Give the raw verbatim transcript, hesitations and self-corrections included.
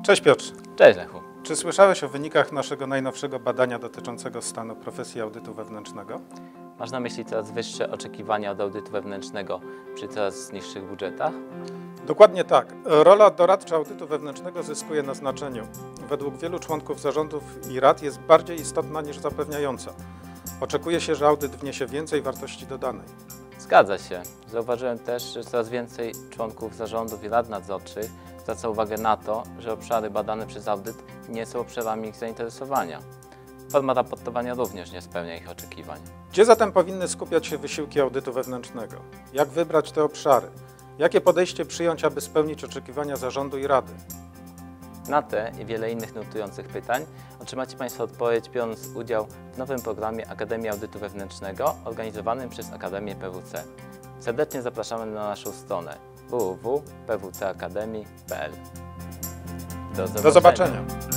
Cześć Piotrze. Cześć Lechu. Czy słyszałeś o wynikach naszego najnowszego badania dotyczącego stanu profesji audytu wewnętrznego? Masz na myśli coraz wyższe oczekiwania od audytu wewnętrznego przy coraz niższych budżetach? Dokładnie tak. Rola doradcza audytu wewnętrznego zyskuje na znaczeniu. Według wielu członków zarządów i rad jest bardziej istotna niż zapewniająca. Oczekuje się, że audyt wniesie więcej wartości dodanej. Zgadza się. Zauważyłem też, że coraz więcej członków zarządów i rad nadzorczych zwraca uwagę na to, że obszary badane przez audyt nie są obszarami ich zainteresowania. Forma raportowania również nie spełnia ich oczekiwań. Gdzie zatem powinny skupiać się wysiłki audytu wewnętrznego? Jak wybrać te obszary? Jakie podejście przyjąć, aby spełnić oczekiwania zarządu i rady? Na te i wiele innych nurtujących pytań otrzymacie Państwo odpowiedź, biorąc udział w nowym programie Akademii Audytu Wewnętrznego organizowanym przez Akademię P W C. Serdecznie zapraszamy na naszą stronę w w w kropka p w c akademii kropka p l. Do zobaczenia. Do zobaczenia.